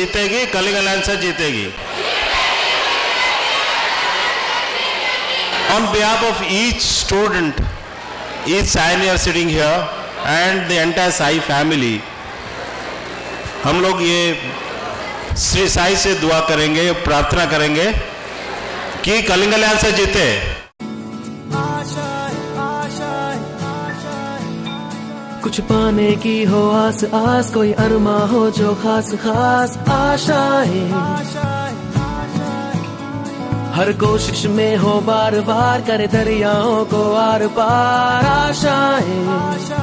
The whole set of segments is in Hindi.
जीतेगी, कलिंगा लैंसर्स जीतेगी। On behalf of each student, each senior sitting here and the entire SAI family, हम लोग ये श्री साई से दुआ करेंगे, प्रार्थना करेंगे कि कलिंगा लैंसर्स जीते। कुछ पाने की हो आस आस, कोई अरमा हो जो खास खास आशाएं, हर कोशिश में हो बार बार, करे दरियाओं को आर पार आशाएं।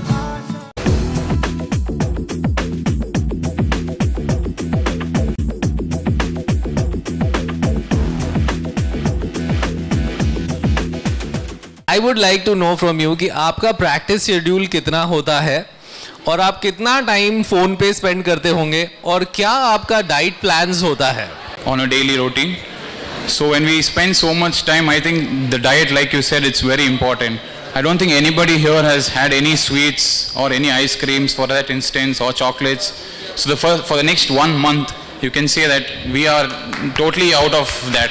I would like to know from you कि आपका प्रैक्टिस शेड्यूल कितना होता है और आप कितना टाइम फोन पे स्पेंड करते होंगे और क्या आपका डाइट प्लान्स होता है? On a daily routine. So when we spend so much time, I think the diet, like you said, it's very important. I don't think anybody here has had any sweets or any ice creams for that instance or chocolates. So for the next 1 month, you can say that we are totally out of that.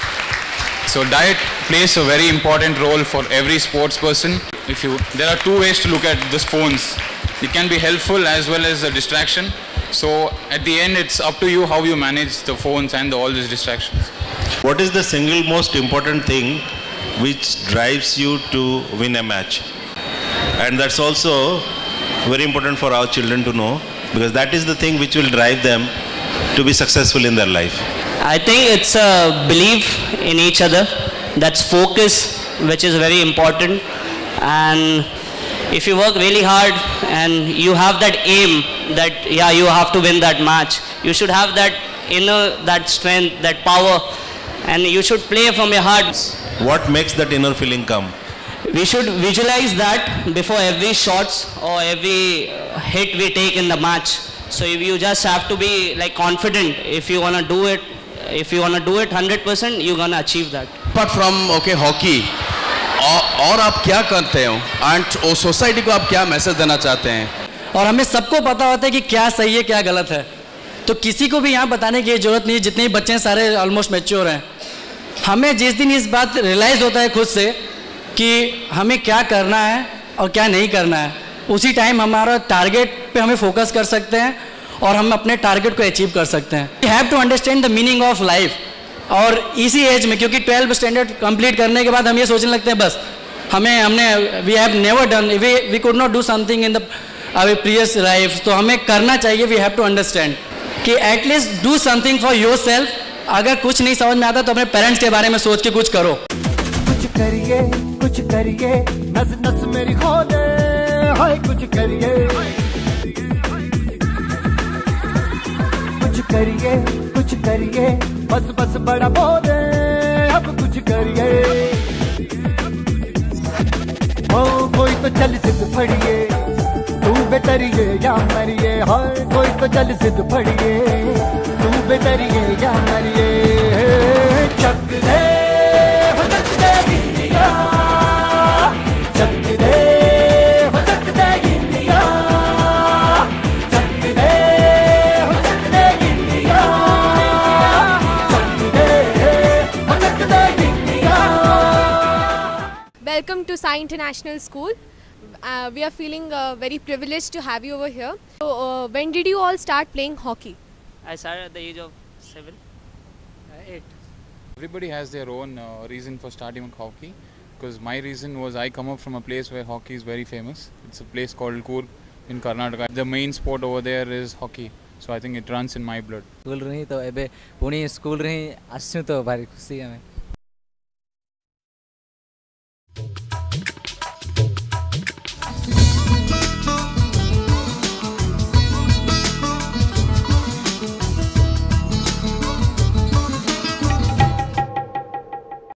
So diet plays a very important role for every sports person. There are two ways to look at these phones. It can be helpful as well as a distraction. So at the end, it's up to you how you manage the phones and all these distractions. What is the single most important thing which drives you to win a match? And that's also very important for our children to know, because that is the thing which will drive them to be successful in their life. I think it's a belief in each other. That's focus, which is very important. And if you work really hard and you have that aim that you have to win that match, you should have that inner, that strength, that power, and you should play from your heart. What makes that inner feeling come? We should visualize that before every shots or every hit we take in the match. So if you just have to be like confident. If you wanna do it 100%, you're gonna achieve that. Apart from hockey, और आप क्या करते हो एंड सोसाइटी को आप क्या मैसेज देना चाहते हैं? और हमें सबको पता होता है कि क्या सही है क्या गलत है, तो किसी को भी यहाँ बताने की जरूरत नहीं है। जितने भी बच्चे हैं सारे ऑलमोस्ट मैच्योर हैं। हमें जिस दिन इस बात रियलाइज़ होता है खुद से कि हमें क्या करना है और क्या नहीं करना है, उसी टाइम हमारा टारगेट पे हमें फोकस कर सकते हैं और हम अपने टारगेट को अचीव कर सकते हैं। We have to understand the meaning of life. और इसी एज में, क्योंकि 12th स्टैंडर्ड कंप्लीट करने के बाद हम ये सोचने लगते हैं बस हमने we have never done, we could not do something in the our previous life. तो हमें करना चाहिए, वी हैव टू अंडरस्टैंड कि at least do something for your self. अगर कुछ नहीं समझ में आता तो अपने पेरेंट्स के बारे में सोच के कुछ करो। कुछ करिए नस नस मेरी खोले, हाय कुछ करिए बस बड़ा बोले, अब कुछ करिए। ओ कोई तो चल जिद फड़िए, तू बेतरिए या मरिए, हाय कोई तो चल जिद फड़िए, तू बेतरिए या मरिए। चक दे हो चक दे इंडिया, चक दे हो चक दे इंडिया, चक दे हो चक दे इंडिया, चक दे हो चक दे India. Welcome to SAI International School. We are feeling very privileged to have you over here. So, when did you all start playing hockey? I started at the age of 7. 8. Everybody has their own reason for starting with hockey. Because my reason was I come up from a place where hockey is very famous. It's a place called Coorg in Karnataka. The main sport over there is hockey. So I think it runs in my blood. School रही तो एबे पुणी स्कूल रही आसु तो भारी खुशी हमें।